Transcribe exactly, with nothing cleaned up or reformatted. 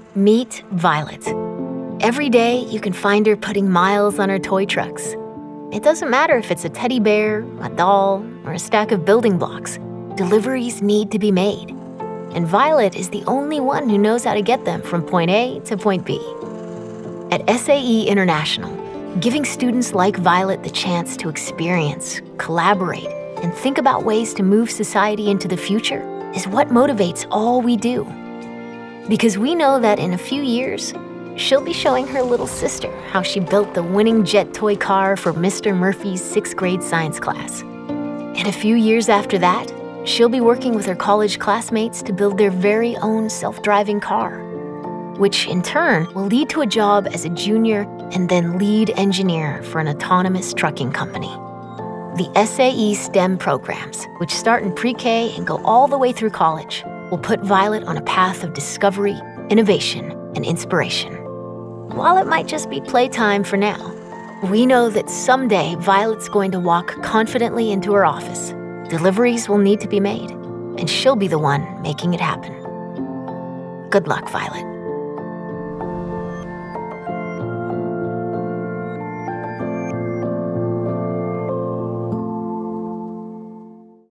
Meet Violet. Every day, you can find her putting miles on her toy trucks. It doesn't matter if it's a teddy bear, a doll, or a stack of building blocks. Deliveries need to be made. And Violet is the only one who knows how to get them from point A to point B. At S A E International, giving students like Violet the chance to experience, collaborate, and think about ways to move society into the future is what motivates all we do. Because we know that in a few years, she'll be showing her little sister how she built the winning jet toy car for Mister Murphy's sixth grade science class. And a few years after that, she'll be working with her college classmates to build their very own self-driving car, which in turn will lead to a job as a junior and then lead engineer for an autonomous trucking company. The S A E STEM programs, which start in pre-K and go all the way through college, will put Violet on a path of discovery, innovation, and inspiration. While it might just be playtime for now, we know that someday Violet's going to walk confidently into her office. Deliveries will need to be made, and she'll be the one making it happen. Good luck, Violet.